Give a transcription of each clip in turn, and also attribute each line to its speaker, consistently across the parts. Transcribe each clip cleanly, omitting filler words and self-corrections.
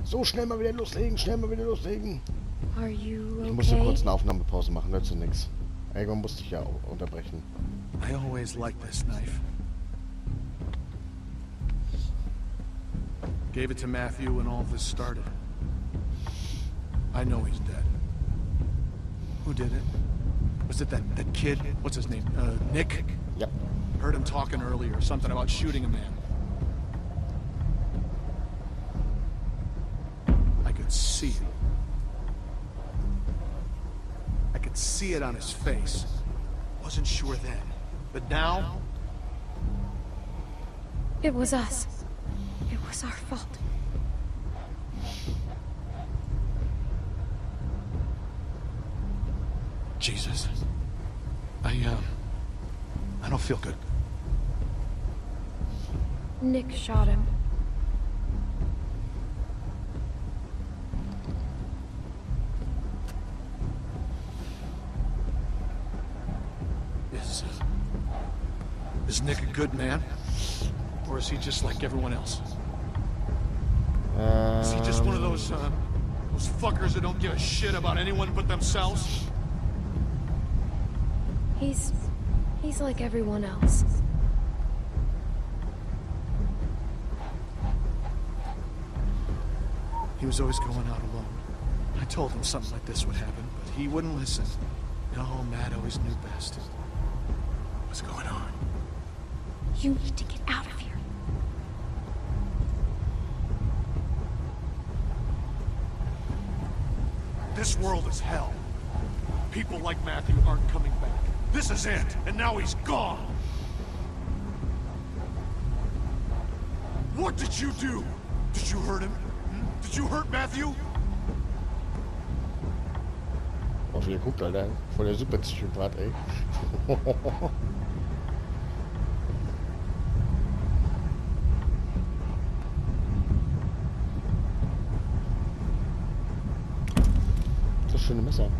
Speaker 1: So, schnell mal wieder loslegen, schnell mal wieder loslegen.
Speaker 2: Are you okay?
Speaker 1: Ich musste kurz eine Aufnahmepause machen, nützt nix. Irgendwann musste ich ja unterbrechen.
Speaker 3: I always liked this knife. Gave it to Matthew when all this started. I know he's dead. Who did it? Was it that kid? What's his name? Nick?
Speaker 1: Yep.
Speaker 3: Heard him talking earlier, something about shooting a man. I could see it. I could see it on his face. Wasn't sure then. But now...
Speaker 2: It was us. It was our fault.
Speaker 3: Jesus. I don't feel good.
Speaker 2: Nick shot him.
Speaker 3: Is Nick a good man? Or is he just like everyone else? Is he just one of those fuckers that don't give a shit about anyone but themselves?
Speaker 2: He's like everyone else.
Speaker 3: He was always going out alone. I told him something like this would happen, but he wouldn't listen. No, Matt always knew best. What's going on?
Speaker 2: You need to get out of here.
Speaker 3: This world is hell. People like Matthew aren't coming back. This is it, and now he's gone. What did you do? Did you hurt him? Did you hurt Matthew?
Speaker 1: Oh, wie ihr guckt, Alter. Voll der Superpsychopath, ey. Das schöne Messer.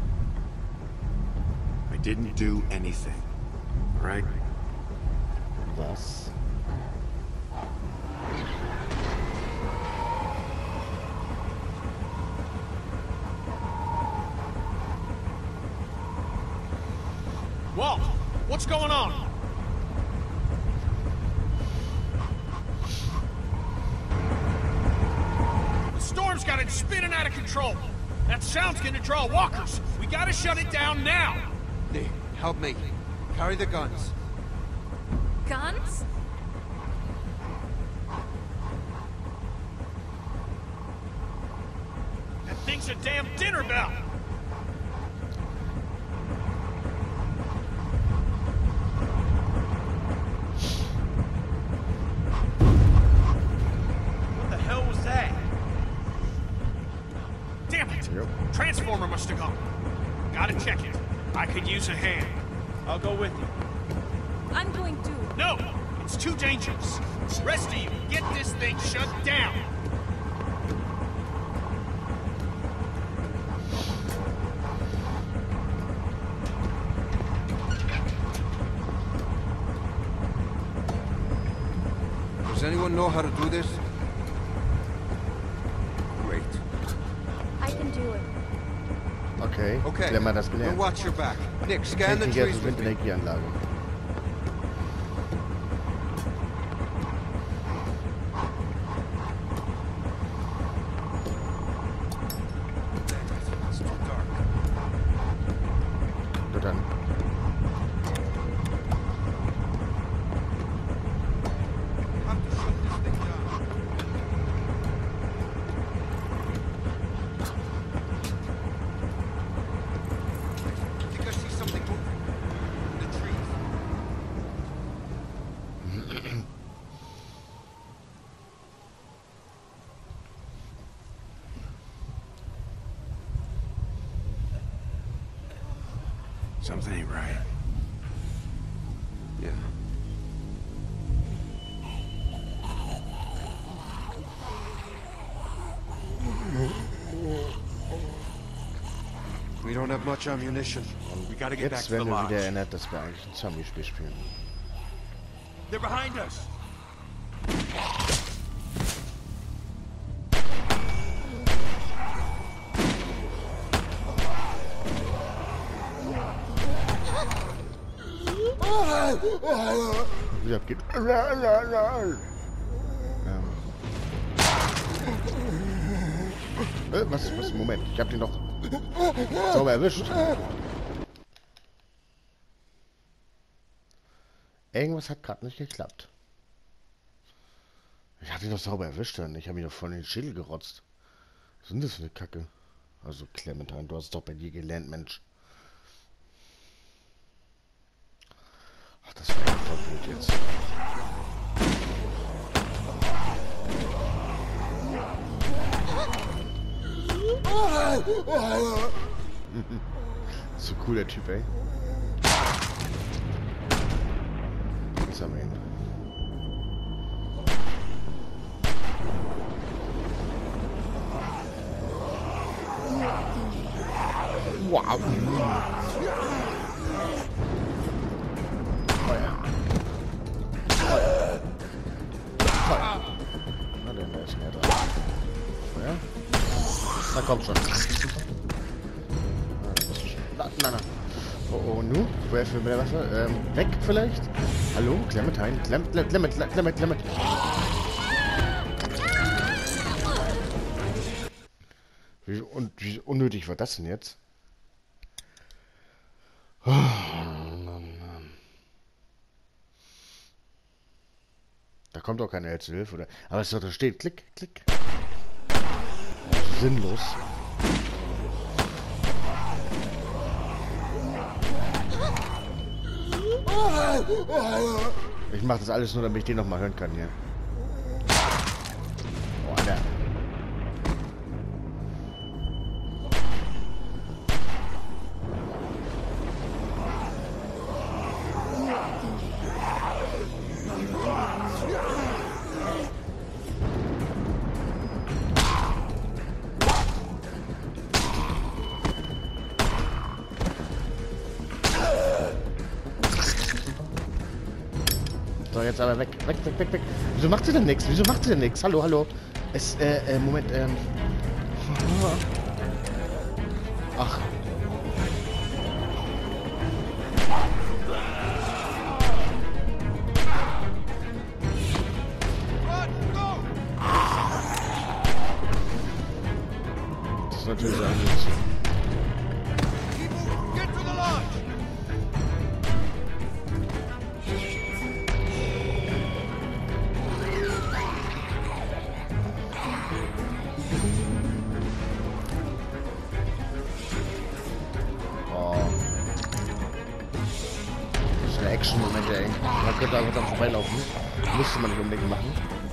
Speaker 4: I didn't do anything, right?
Speaker 1: Was?
Speaker 3: Walt, what's going on? The storm's got it spinning out of control. That sound's gonna draw walkers. We gotta shut it down now.
Speaker 5: Nick, help me. Carry the guns.
Speaker 2: Guns?
Speaker 3: That thing's a damn dinner bell. What the hell was that? Damn it!
Speaker 1: Yep.
Speaker 3: Transformer must have gone. Gotta check it. I could use a hand. I'll go with you.
Speaker 2: I'm going to.
Speaker 3: No! It's too dangerous. Rest of you, get this thing shut down.
Speaker 5: Does anyone know how to do this? Great.
Speaker 2: I can do it.
Speaker 1: Okay.
Speaker 5: Okay.
Speaker 1: Wer hat das
Speaker 5: Then
Speaker 1: gelernt?
Speaker 5: watch your back. Nick, scan the trees
Speaker 1: Techniker
Speaker 5: with me.
Speaker 1: Windenergieanlage.
Speaker 5: It's too dark.
Speaker 1: Na dann.
Speaker 5: You have to shut this thing down. I think I see something moving. In the trees.
Speaker 4: Something ain't right.
Speaker 5: Yeah. We don't have much ammunition.
Speaker 4: We gotta get back
Speaker 1: Jetzt
Speaker 4: to the
Speaker 1: werden wir
Speaker 4: lodge.
Speaker 1: wieder erinnert, dass wir eigentlich ein Zombie-Spiel spielen.
Speaker 3: They're behind us.
Speaker 1: Wie abgeht. Was? Moment, ich hab den doch sauber erwischt. Irgendwas hat gerade nicht geklappt. Ich hatte ihn doch sauber erwischt, dann. Ich habe ihn doch voll in den Schädel gerotzt. Was ist denn das für eine Kacke? Also, Clementine, du hast doch bei dir gelernt, Mensch. Ach, das war einfach blöd jetzt. So cool, der Typ, ey. Jetzt haben wir ihn. Wow. Feuer. Feuer. Feuer. Na, der ist mehr dran. Feuer. Na komm schon. Na. Oh, nu? Wer für mehr Wasser? Weg vielleicht? Hallo? Clementine? Clement. Wie unnötig war das denn jetzt? Oh, Mann. Da kommt auch keine zu Hilfe, oder? Aber es da steht, klick. Sinnlos. Ich mache das alles nur, damit ich den noch mal hören kann hier. Oh, Alter. So, jetzt aber weg. Wieso macht sie denn nichts? Hallo. Moment, Ach. Das ist natürlich ein bisschen.
Speaker 5: Get to the lodge!
Speaker 1: Action-Momente, ey. Man könnte einfach dann vorbeilaufen. Müsste man nicht unbedingt machen.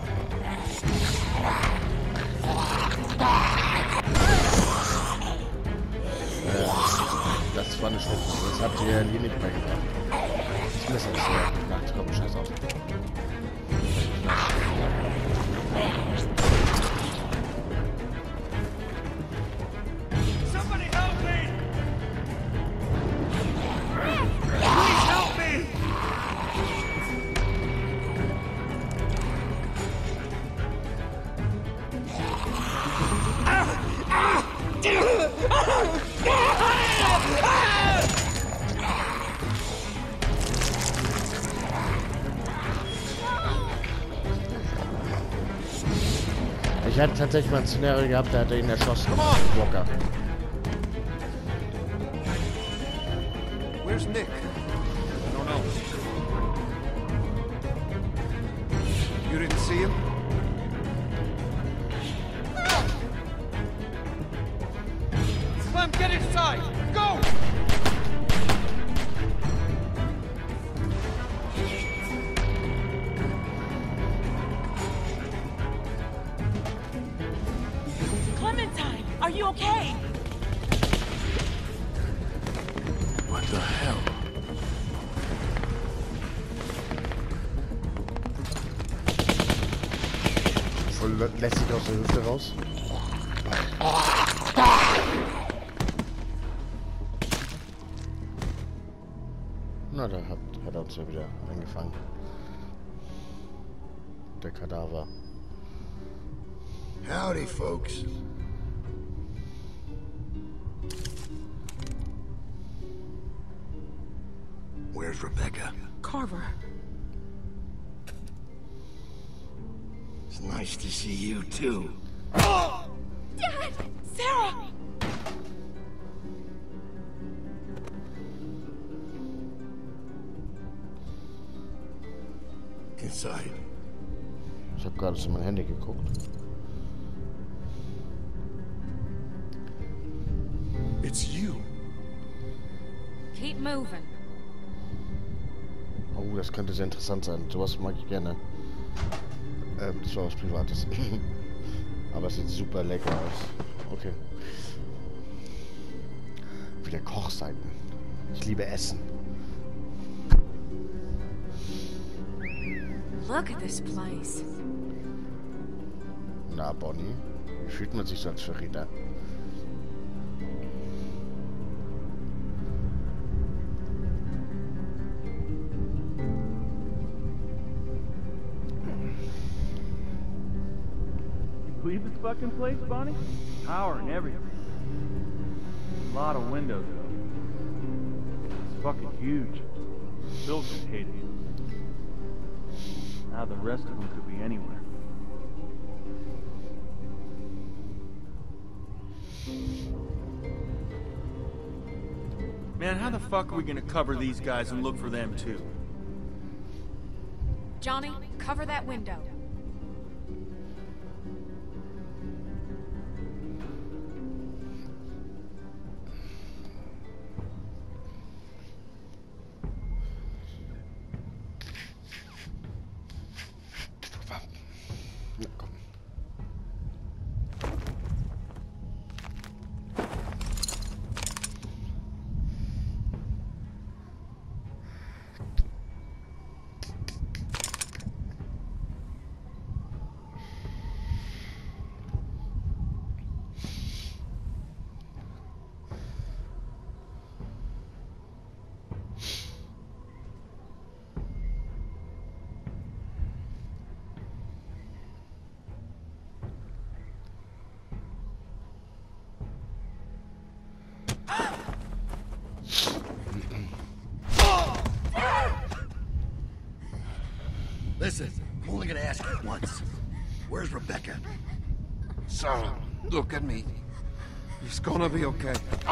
Speaker 1: Das war eine Schrift. Das habt ihr hier nicht mehr gebracht. Das Messer ist leer. Na, jetzt kommt ein Scheiß auf.
Speaker 5: Somebody help me! Please help me!
Speaker 1: Ich hatte tatsächlich mal ein Szenario gehabt, da hat er ihn erschossen. Walker.
Speaker 5: Where's Nick? I don't know. You didn't see him? Clem, get inside! Go!
Speaker 6: Clementine, are you okay?
Speaker 3: What the hell?
Speaker 1: Voll lässig aus der Hüfte raus. Na, da hat er uns ja wieder eingefangen. Der Kadaver.
Speaker 4: Howdy, folks. Where's Rebecca?
Speaker 6: Carver.
Speaker 5: It's nice to see you, too.
Speaker 2: Dad!
Speaker 6: Sarah!
Speaker 5: Inside.
Speaker 1: Ich habe gerade zu mein Handy geguckt.
Speaker 3: It's you.
Speaker 2: Keep moving.
Speaker 1: Oh, das könnte sehr interessant sein. Sowas mag ich gerne. Das war was Privates. Aber es sieht super lecker aus. Okay. Wieder Kochseiten. Ich liebe Essen.
Speaker 2: Look at this place.
Speaker 1: Na, Bonnie. Wie fühlt man sich so als Verräter?
Speaker 7: Believe this fucking place, Bonnie? Power and everything. A lot of windows, though. It's fucking huge. Bill could hate it. Now the rest of them could be anywhere.
Speaker 3: Man, how the fuck are we gonna cover these guys and look for them, too?
Speaker 2: Johnny, cover that window.
Speaker 1: Na, komm.
Speaker 5: Listen, I'm only gonna ask you once. Where's Rebecca?
Speaker 4: Sarah, look at me. It's gonna be okay.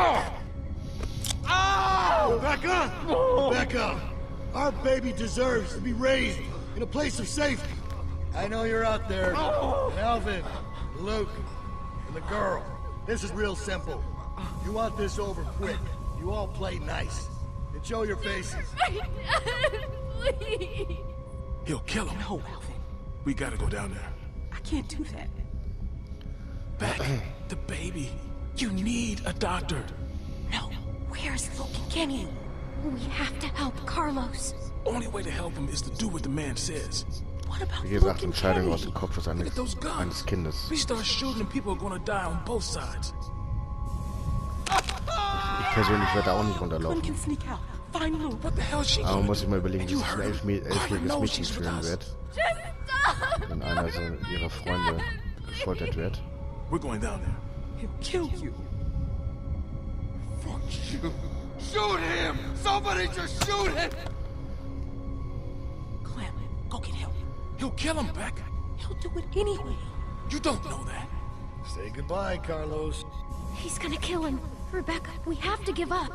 Speaker 5: Rebecca! Rebecca! Our baby deserves to be raised in a place of safety. I know you're out there. And Alvin, Luke, and the girl. This is real simple. You want this over quick. You all play nice. And show your faces.
Speaker 2: Please.
Speaker 3: He'll kill him.
Speaker 6: No, Alvin.
Speaker 3: We gotta go down there.
Speaker 6: I can't do that.
Speaker 3: Beck, the baby. You need a doctor.
Speaker 6: No.
Speaker 2: Where's Luke and Kenny? We have to help Carlos.
Speaker 3: Only way to help him is to do what the man says.
Speaker 6: What about
Speaker 1: Wie
Speaker 6: Luke
Speaker 1: gesagt,
Speaker 6: and
Speaker 1: Entscheidung aus
Speaker 6: Kenny?
Speaker 1: dem Kopf
Speaker 3: Look at those guns.
Speaker 1: eines Kindes.
Speaker 3: We start shooting and people are gonna die on both sides.
Speaker 1: Ich persönlich werde auch nicht
Speaker 6: Glenn
Speaker 1: runterlaufen.
Speaker 6: can sneak out. Find Luke.
Speaker 3: What the hell is she
Speaker 1: Aber man
Speaker 3: gonna
Speaker 1: muss sich mal
Speaker 3: do?
Speaker 1: überlegen,
Speaker 3: And
Speaker 1: wie
Speaker 3: you
Speaker 1: sich ein
Speaker 3: heard her?
Speaker 1: elfjähriges
Speaker 3: No,
Speaker 1: Mädchen
Speaker 3: she's with
Speaker 1: fühlen
Speaker 3: us.
Speaker 1: wird,
Speaker 2: Just stop.
Speaker 1: wenn einer ihrer Freunde gefoltert wird.
Speaker 3: We're going down there.
Speaker 6: He'll kill you.
Speaker 5: Fuck you. Shoot him! Somebody just shoot him!
Speaker 6: Clem, go get help.
Speaker 3: He'll kill him, Beck.
Speaker 6: He'll do it anyway.
Speaker 3: You don't know that.
Speaker 5: Say goodbye, Carlos.
Speaker 2: He's gonna kill him. Rebecca, we have to give up.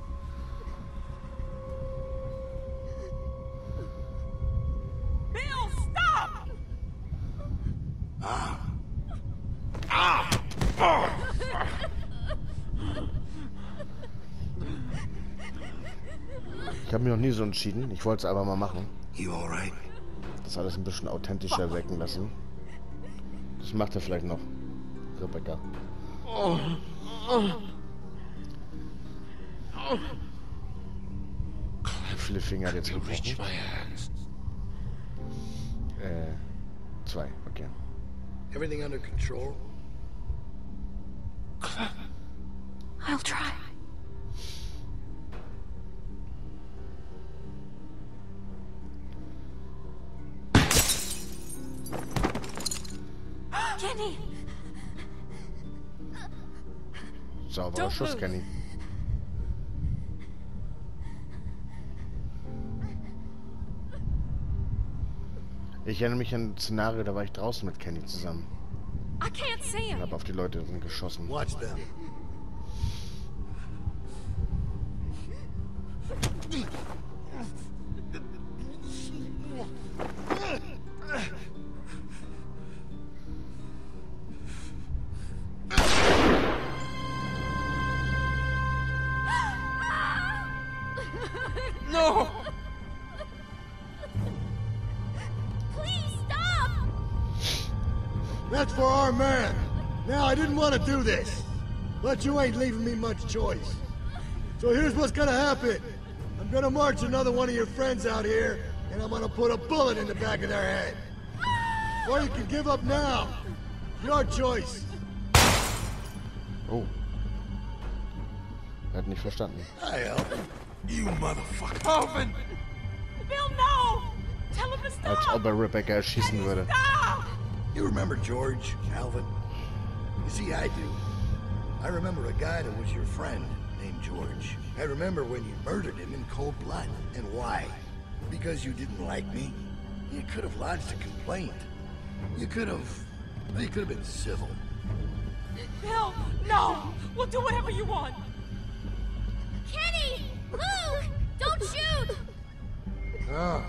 Speaker 6: Bill, stop!
Speaker 1: Ich habe mich noch nie so entschieden. Ich wollte es einfach mal machen.
Speaker 5: You alright?
Speaker 1: Das alles ein bisschen authentischer wirken lassen. Das macht er vielleicht noch. Rebecca. Wie viele Finger hat jetzt gebrochen? 2, okay.
Speaker 5: Everything under control?
Speaker 2: I'll try. Kenny!
Speaker 1: Sauberer
Speaker 6: Don't
Speaker 1: Schuss,
Speaker 6: move.
Speaker 1: Kenny. ' Ich erinnere mich an ein Szenario, da war ich draußen mit Kenny zusammen.
Speaker 2: I can't see
Speaker 1: Und
Speaker 2: him.
Speaker 1: habe auf die Leute geschossen.
Speaker 5: Watch them.
Speaker 6: No!
Speaker 2: Please stop!
Speaker 5: That's for our man. Now, I didn't want to do this, but you ain't leaving me much choice. So here's what's gonna happen. I'm gonna march another one of your friends out here, and I'm gonna put a bullet in the back of their head. Or you can give up now. Your choice.
Speaker 1: Oh. Er hat nicht verstanden.
Speaker 5: Hi, Alvin. You motherfucker.
Speaker 6: Alvin!
Speaker 2: Bill, no! Tell him to stop!
Speaker 1: Als ob er Rebecca erschießen würde.
Speaker 2: Stop!
Speaker 5: You remember George, Alvin? You see, I do. I remember a guy that was your friend named George. I remember when you murdered him in cold blood. And why? Because you didn't like me? You could have lodged a complaint. You could have been civil.
Speaker 2: Bill, no! We'll do whatever you want! Kenny! Luke! Don't shoot!
Speaker 5: Ah.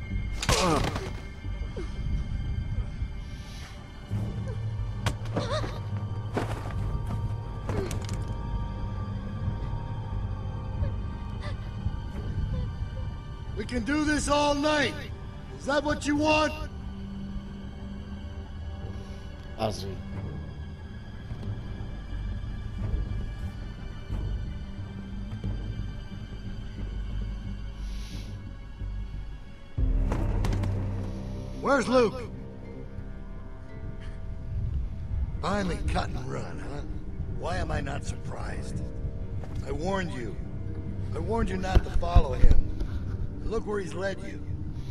Speaker 5: We can do this all night. Is that what you want?
Speaker 1: Assi.
Speaker 5: Where's Luke? Finally cut and run, huh? Why am I not surprised? I warned you. I warned you not to follow him. Look where he's led you.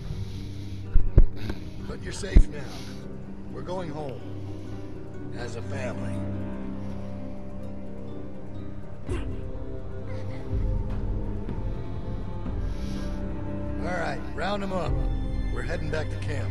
Speaker 5: But you're safe now. We're going home. As a family. All right, round them up. We're heading back to camp.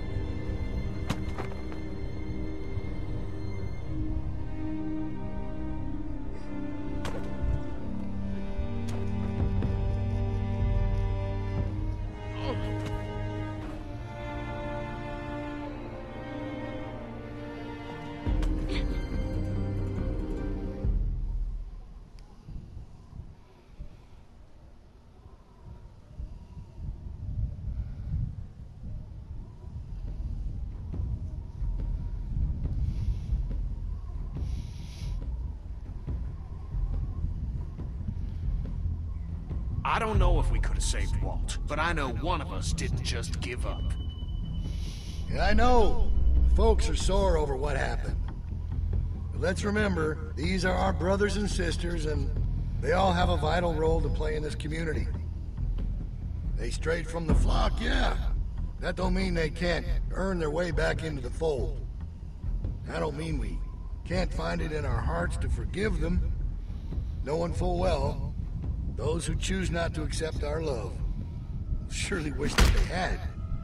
Speaker 3: I don't know if we could have saved Walt, but I know one of us didn't just give up.
Speaker 5: Yeah, I know. Folks are sore over what happened. But let's remember, these are our brothers and sisters, and they all have a vital role to play in this community. They strayed from the flock, yeah. That don't mean they can't earn their way back into the fold. I don't mean we can't find it in our hearts to forgive them, knowing full well those who choose not to accept our love surely wish that they had.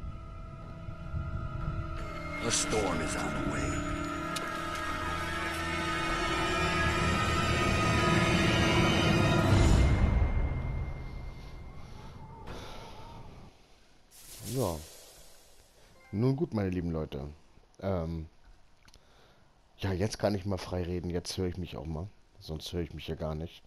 Speaker 5: A storm is on the way.
Speaker 1: Ja. Nun gut, meine lieben Leute. Ja, jetzt kann ich mal frei reden. Jetzt höre ich mich auch mal. Sonst höre ich mich ja gar nicht.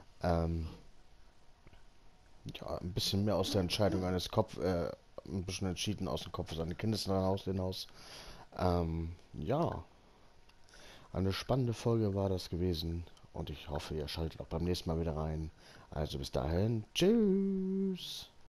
Speaker 1: Ja, ein bisschen mehr aus der Entscheidung eines ein bisschen entschieden aus dem Kopf seines Kindes hinaus. Ja, eine spannende Folge war das gewesen und ich hoffe, ihr schaltet auch beim nächsten Mal wieder rein. Also bis dahin, tschüss!